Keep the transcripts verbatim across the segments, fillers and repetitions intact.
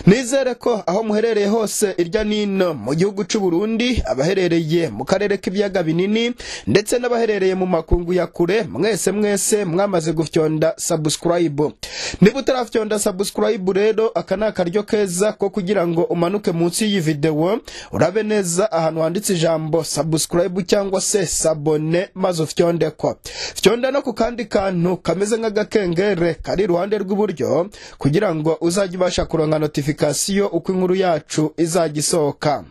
Nizere ko aho muherereye hose irya nino mu gihugu cy'u Burundi, abaherereye mu karere k'ibiyaga binini ndetse n'abaherereye mu makungu ya kure, mwese mwese mwamaze gufyonda subscribe. Niba utarafyonda subscribe rero aka ni akaryo keza ko kugira ngo umanuke munsi y'iyi video urabe neza ahantu handitse ijambo subscribe cyangwa se sabone maze ufyonde ko. Fyonda no ku kandi kantu kameze nk'agakengere kari iruhande rw'iburyo kugira ngo uzajye ubasha kuronka notification uko inkuru yacu izagisohoka.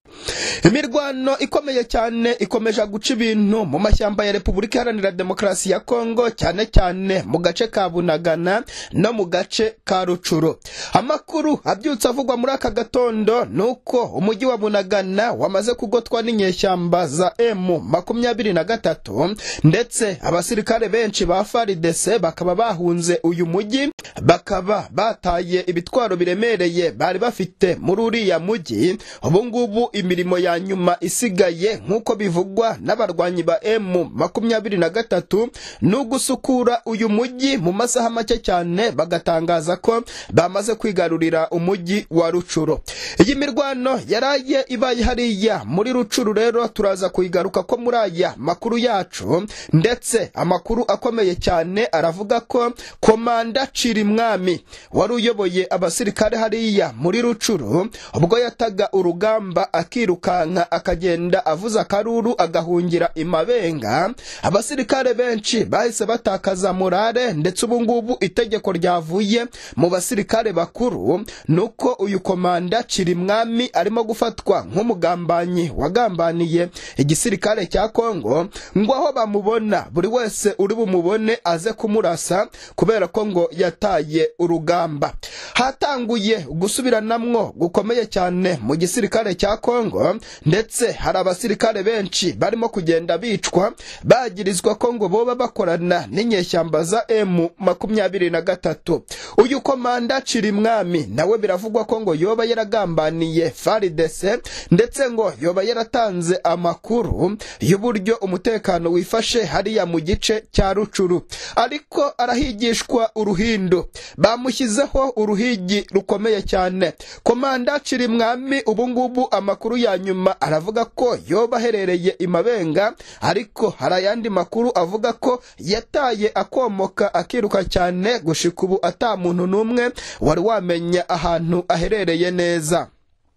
Imirwano ikomeye cyane ikomeje guca ibintu mu mashyamba ya Repubulika Iharanira Demokarasi ya Kongo, cyane cyane mu gace ka Bunagana no mu gace ka Rucuru. Amakuru abyutse avugwa muri aka gatondo nuko umujyi wa Bunagana wamaze kugotwa n'inyeshyamba za M makumyabiri na gatatu, ndetse abasirikare benshi ba F A R D C bakaba bahunze uyu mujyi, bakaba bataye ibitwaro biremereye bari bafite muri uriya mujyi. Ubu ngubu imirimo ya nyuma isigaye nkuko bivugwa n'abarwanyi ba M makumyabiri na gatatu no gusukura uyu mujyi mu masaha make cyane, bagatangaza ko bamaze kwigarurira umujyi wa Rucuru. Iyi mirwano yaraye ibaye hariya muri Rucuru rero turaza kuyigaruka ko muri aya makuru yacu, ndetse amakuru akomeye cyane aravuga ko komanda Cirumwami wari uyoboye abasirikare hariya muri Rucuru ubwo yataga urugamba akirukanka akagenda avuza karuru agahungira imabenga, abasirikare benshi bahise batakaza morale, ndetse ubu ngubu itegeko ryavuye mu basirikare bakuru nuko uyu komanda Cirumwami arimo gufatwa nk'umugambanyi wagambaniye igisirikare cya Kongo, ngo aho bamubona buri wese uri bumubone aze kumurasa kubera ko ngo yataye urugamba. Hatanguye gusubiranamwo gukomeye cyane mu gisirikare cya Kongo, ndetse hari abasirikare benshi barimo kugenda bicwa bagirizwa ko ngo boba bakorana n'inyeshyamba za M makumyabiri na gatatu. Uyu komanda Cirumwami nawe biravugwa ko ngo yoba yaragambaniye F A R D C, ndetse ngo yoba yaratanze amakuru y'uburyo umutekano wifashe hariya mu gice cya Rucuru, ariko arahigishwa uruhindo, bamushyizeho uruhigi rukomeye cyane. Komanda Cirumwami ubu ngubu amakuru ya nyuma aravuga ko yoba aherereye imabenga, ariko hari ayandi makuru avuga ko yataye akomoka akiruka cyane gushika ubu ata muntu n'umwe wari wamenya ahantu aherereye neza.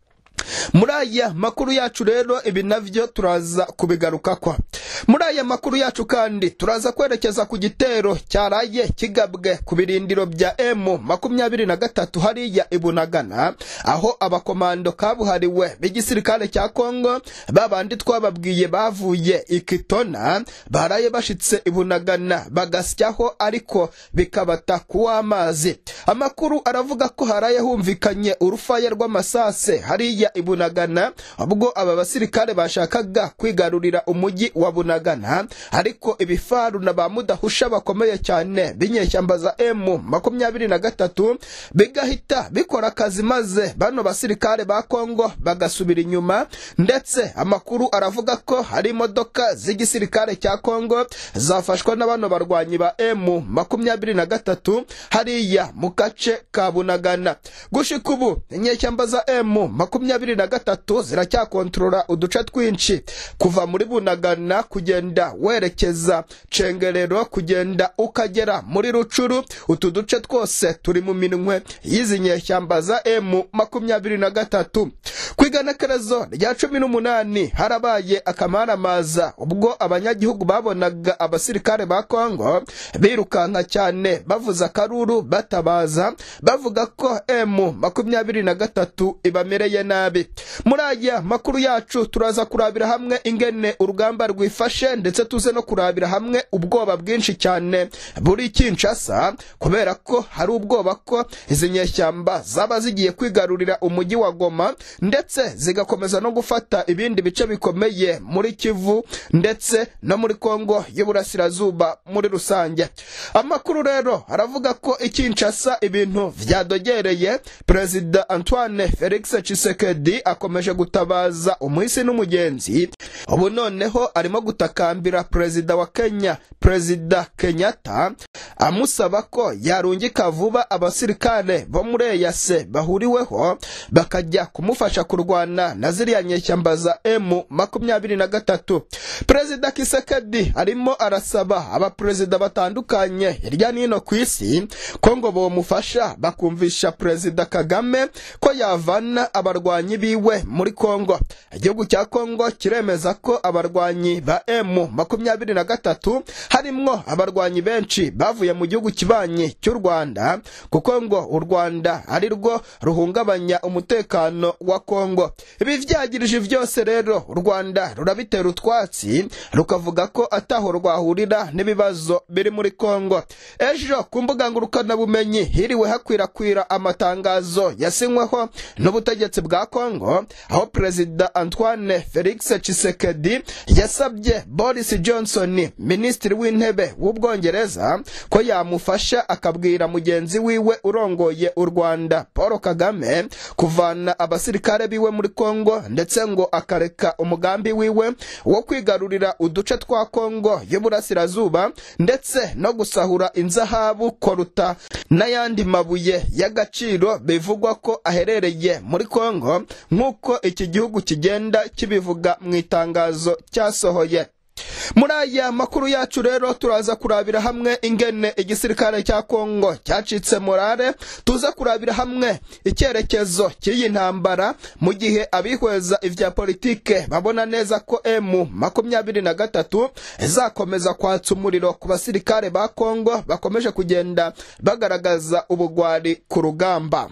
Muri aya makuru yacu rero ibi navyo turaza kubigaruka kwa. Muri aya makuru yacu kandi turaza kwerekeza ku gitero cyaraye kigabwe ku birindiro bya M makumyabiri na gatatu hariya Ibunagana, aho abakomando kabuhariwe b'igisirikare cya Kongo babandi twababwiye bavuye ikitona baraye bashitse Ibunagana bagasyaho, ariko bikabata kuwa amazi. Amakuru aravuga ko haraye humvikanye urufaya rw'amasase hariya Ibunagana ubwo aba basirikare bashakaga kwigarurira umujyi wa Bunagana, ariko ibifaru na ba mudahusha bakomeye cyane binyeshyamba za M makumyabiri na gatatu bigahita bikora akazi, maze bano basirikare ba Kongo bagasubira inyuma. Ndetse amakuru aravuga ko hari imodoka z'igisirikare cya Kongo zafashwa na bano barwanyi ba M makumyabiri na gatatu hariya mu gace ka Bunagana. Gushika ubu inyeshyamba za M makumyabiri na gatatu ziracyakontrola uduce twinshi kuva muri Bunagana kugenda werekeza Cengerero kugenda ukagera muri Rucuru. Utu duce twose turi mu minwe y'izi nyeshyamba za M makumyabiri na gatatu. Kwiganekerezo rya cumi n'umunani harabaye akamaramaza ubwo abanyagihugu babonaga abasirikare ba Kongo birukanka cyane bavuza karuru batabaza bavuga ko M makumyabiri na gatatu ibamereye nabi. Muri aya makuru yacu turaza kurabira hamwe ingene urugamba rwifashe, ndetse tuze no kurabira hamwe ubwoba bwinshi cyane buri Kinshasa, kubera ko hari ubwoba ko izi nyeshyamba zaba zigiye kwigarurira umujyi wa Goma, ndetse zigakomeza no gufata ibindi bice bikomeye muri Kivu ndetse no muri Kongo y'Uburasirazuba muri rusange. Amakuru rero aravuga ko Kinshasa ibintu vyadogereye. Perezida Antoine Felix Tshisekedi akomeje gutabaza umuhisi n'umugenzi, ubu noneho arimo gutakambira perezida wa Kenya perezida Kenyatta amusaba ko yarungika vuba abasirikare bo muri E A C bahuriweho bakajya kumufasha kurwana na ziriya nyeshyamba za M makumyabiri na gatatu. Perezida Kisekedi arimo arasaba abaperezida batandukanye hirya nino ku isi ko ngo bomufasha bakumvisha perezida Kagame ko yavana abarwanyi biwe muri Kongo. Igihugu cya Kongo kiremeza ko abarwanyi ba M makumyabiri na gatatu harimwo abarwanyi benshi bavuye mu gihugu kibanyi cy'u Rwanda, kuko ngo u Rwanda ari rwo ruhungabanya umutekano wa Kongo. Ibi vyagirije vyose rero u Rwanda rurabitera utwatsi rukavuga ko ataho rwahurira n'ibibazo biri muri Kongo. Ejo ku mbuga ngurukana bumenyi hiriwe hakwirakwira amatangazo yasinyweho n'ubutegetsi bwa Kongo, aho perezida Antoine Felix Tshisekedi yasabye Boris Johnson minisitiri w'intebe w'Ubwongereza ko yamufasha akabwira mugenzi wiwe urongoye u Rwanda Paul Kagame kuvana abasirikare biwe muri Kongo, ndetse ngo akareka umugambi wiwe wo kwigarurira uduce twa Kongo y'Uburasirazuba ndetse no gusahura inzahabu, koruta n'ayandi mabuye y'agaciro bivugwa ko aherereye muri Kongo, nk'uko iki gihugu kigenda kibivuga mu itangazo cyasohoye. Muri aya makuru yacu rero turaza kurabira hamwe ingene igisirikare cya Kongo cyacitse morale, tuza kurabira hamwe icyerekezo cy'iyi ntambara mu gihe abihweza ivya politike babona neza ko M makumyabiri na gatatu izakomeza kwatsa umuriro ku basirikare ba Kongo bakomeje kugenda bagaragaza ubugwari ku rugamba.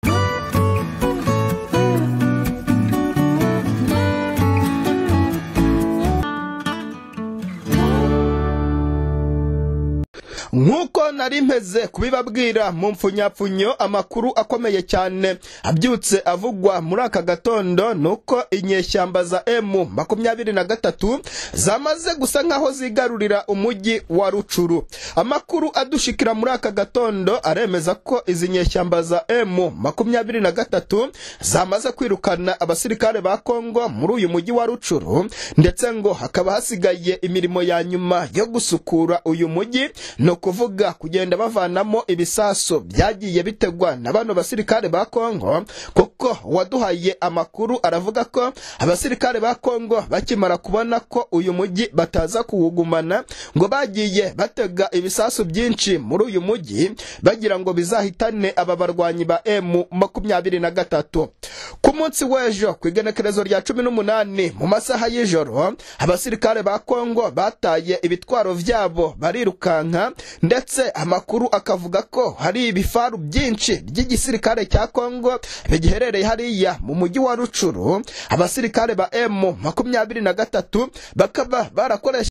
Nkuko nari mpeze kubibabwira mu mfunyapfunyo, amakuru akomeye cyane abyutse avugwa muri aka gatondo nuko inyeshyamba za M makumyabiri na gatatu zamaze gusa nkaho zigarurira umujyi wa Rucuru. Amakuru adushikira muri aka gatondo aremeza ko izi nyeshyamba za M makumyabiri na gatatu zamaze kwirukana abasirikare ba Kongo muri uyu mujyi wa Rucuru, ndetse ngo hakaba hasigaye imirimo ya nyuma yo gusukura uyu mujyi, no kuvuga kugenda bavanamo ibisaso byagiye bitegwa na bano basirikare ba Kongo, kuko waduhaye amakuru aravuga ko abasirikare ba Kongo bakimara kubona ko uyu mujyi bataza kuwugumana ngo bagiye batega ibisaso byinshi muri uyu mujyi bagira ngo bizahitane aba barwanyi ba M makumyabiri na gatatu. Ku munsi w'ejo ku igenekerezo rya cumi n'umunani mu masaha y'ijoro, abasirikare ba Kongo bataye ibitwaro vyabo barirukanka, ndetse amakuru akavuga ko hari ibifaru byinshi by'igisirikare cya Kongo bigiherereye hariya mu mujyi wa Rucuru. Abasirikare ba M makumyabiri na gatatu bakaba barakoresha